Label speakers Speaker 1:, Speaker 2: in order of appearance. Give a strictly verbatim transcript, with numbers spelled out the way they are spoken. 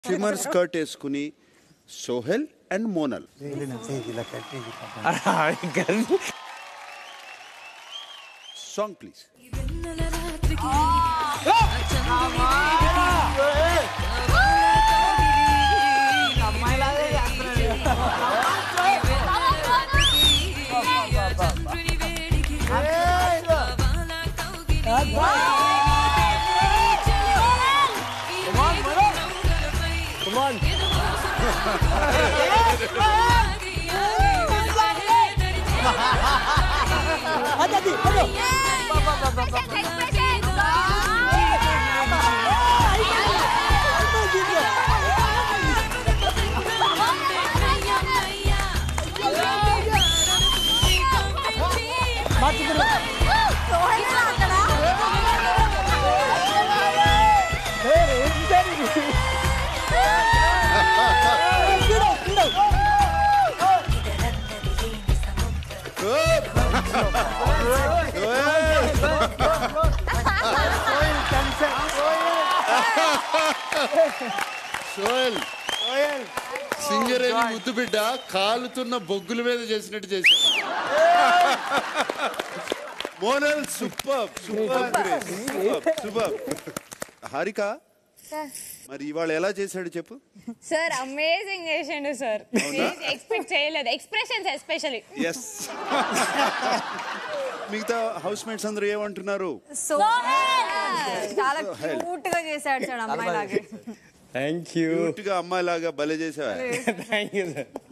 Speaker 1: Shimmer skirt వేసుకుని Sohel and Monal song please.
Speaker 2: Come on. Hadi hadi. Mati dulu. Sohel aక్కడ. Hey, ఏంటది?
Speaker 1: సోహెల్ సింగరేణి ముద్దు బిడ్డ కాలుతున్న బొగ్గుల మీద చేసినట్టు చేశాడు. Monal super super super. Harika మరి ఇవాళ ఎలా చేశాడు చెప్పు.
Speaker 3: సార్ అమేజింగ్ చేసిండు సార్. ఎక్స్పెక్ట్ చేయలేదు ఎక్స్ప్రెషన్స్ ఎస్పెషల్లీ.
Speaker 1: ఎస్. మిగతా హౌస్ మేట్స్ అందరూ ఏమంటున్నారు?
Speaker 3: చాలా క్యూట్ గా చేశాడు సార్ అమ్మాయి లాగే.
Speaker 2: Thank you.
Speaker 1: క్యూట్ గా అమ్మాయి లాగా భలే చేసావా.
Speaker 2: Thank you sir.